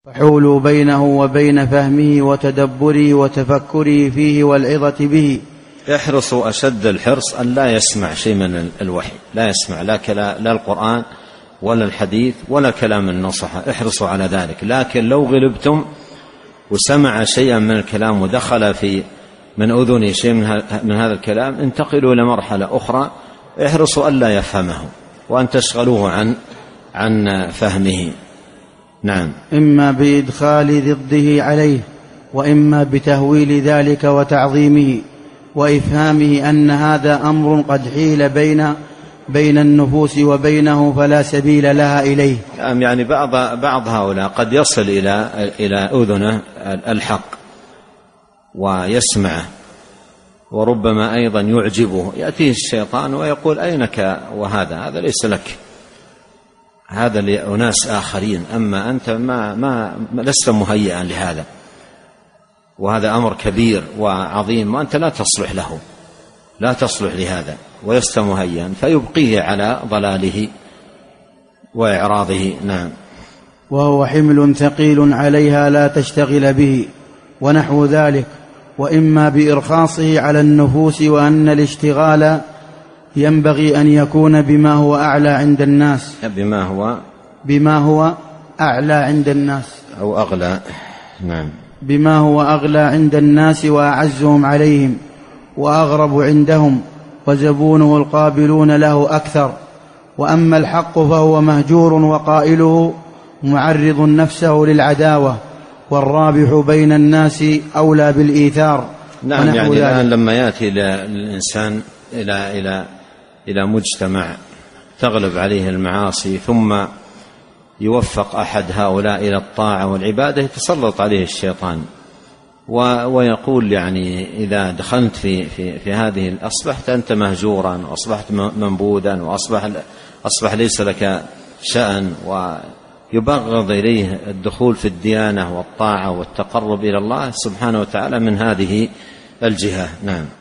وحول بينه وبين فهمه وتدبره وتفكره فيه والعظة به. احرصوا أشد الحرص أن لا يسمع شيء من الوحي، لا يسمع لا القرآن ولا الحديث ولا كلام النصحة، احرصوا على ذلك. لكن لو غلبتم وسمع شيئا من الكلام ودخل من أذنه شيء من هذا الكلام، انتقلوا إلى مرحلة أخرى، احرصوا ألا يفهمه وأن تشغلوه عن فهمه. نعم. إما بإدخال ضده عليه، وإما بتهويل ذلك وتعظيمه وإفهامه أن هذا أمر قد حيل بين النفوس وبينه فلا سبيل لها إليه. يعني بعض هؤلاء قد يصل إلى أذنه الحق ويسمعه، وربما أيضا يعجبه، يأتيه الشيطان ويقول أينك وهذا ليس لك، هذا لأناس آخرين، أما أنت ما لست مهيئا لهذا، وهذا أمر كبير وعظيم وأنت لا تصلح له، لا تصلح لهذا، ولست مهيئا، فيبقيه على ضلاله وإعراضه. نعم. وهو حمل ثقيل عليها لا تشتغل به ونحو ذلك. وإما بإرخاصه على النفوس، وأن الاشتغال ينبغي أن يكون بما هو أعلى عند الناس، بما هو أعلى عند الناس أو أغلى. نعم. بما هو أغلى عند الناس وأعزهم عليهم وأغرب عندهم، وزبونه القابلون له أكثر. وأما الحق فهو مهجور، وقائله معرض نفسه للعداوة، والرابح بين الناس أولى بالإيثار. نعم. يعني الآن لما يأتي الإنسان إلى مجتمع تغلب عليه المعاصي، ثم يوفق أحد هؤلاء إلى الطاعة والعبادة، يتسلط عليه الشيطان ويقول يعني إذا دخلت في هذه أصبحت أنت مهجورا، وأصبحت منبوذا، وأصبح ليس لك شأن، ويبغض إليه الدخول في الديانة والطاعة والتقرب إلى الله سبحانه وتعالى من هذه الجهة. نعم.